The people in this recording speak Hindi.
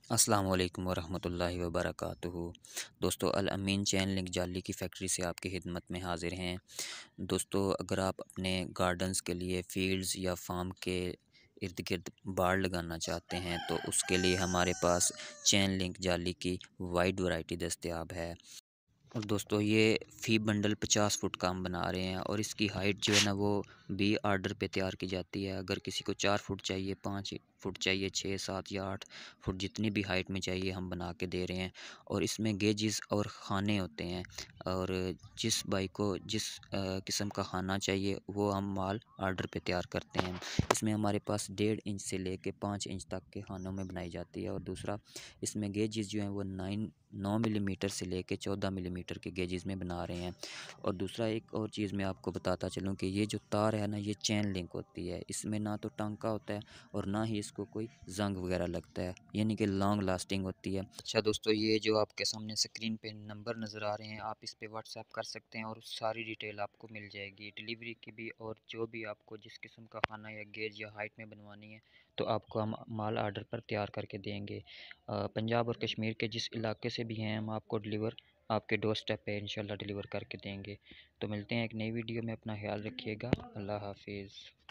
अस्सलामु अलैकुम वरहमतुल्लाहि वबरकातुहू। दोस्तों, अल-अमीन चैनलिंक जाली की फैक्ट्री से आपकी खिदमत में हाज़िर हैं। दोस्तों, अगर आप अपने गार्डन्स के लिए फ़ील्ड्स या फार्म के इर्द गिर्द बाड़ लगाना चाहते हैं तो उसके लिए हमारे पास चैनलिंक जाली की वाइड वैरायटी दस्तयाब है। और दोस्तों, ये फ़ी बंडल 50 फुट का हम बना रहे हैं और इसकी हाइट जो है ना वो भी आर्डर पे तैयार की जाती है। अगर किसी को 4 फुट चाहिए, 5 फुट चाहिए, 6, 7 या 8 फुट जितनी भी हाइट में चाहिए हम बना के दे रहे हैं। और इसमें गेजेस और खाने होते हैं और जिस भाई को जिस किस्म का खाना चाहिए वो हम माल आर्डर पे तैयार करते हैं। इसमें हमारे पास 1.5 इंच से लेके 5 इंच तक के खानों में बनाई जाती है। और दूसरा, इसमें गेजेस जो हैं वो 9 मिलीमीटर से लेके 14 मिलीमीटर के गेजेस में बना रहे हैं। और दूसरा, एक और चीज़ मैं आपको बताता चलूँ कि ये जो तार है ना ये चेन लिंक होती है। इसमें ना तो टांका होता है और ना ही इसको कोई ज़ंग वगैरह लगता है, यानी कि लॉन्ग लास्टिंग होती है। अच्छा दोस्तों, ये जो आपके सामने स्क्रीन पे नंबर नज़र आ रहे हैं, आप इस पे व्हाट्सएप कर सकते हैं और सारी डिटेल आपको मिल जाएगी, डिलीवरी की भी। और जो भी आपको जिस किस्म का खाना या गेज या हाइट में बनवानी है तो आपको हम माल आर्डर पर तैयार करके देंगे। पंजाब और कश्मीर के जिस इलाके से भी हैं हम आपको डिलीवर आपके डोर स्टेप पे इंशाल्लाह डिलीवर करके देंगे। तो मिलते हैं एक नई वीडियो में, अपना ख्याल रखिएगा। अल्लाह हाफिज़।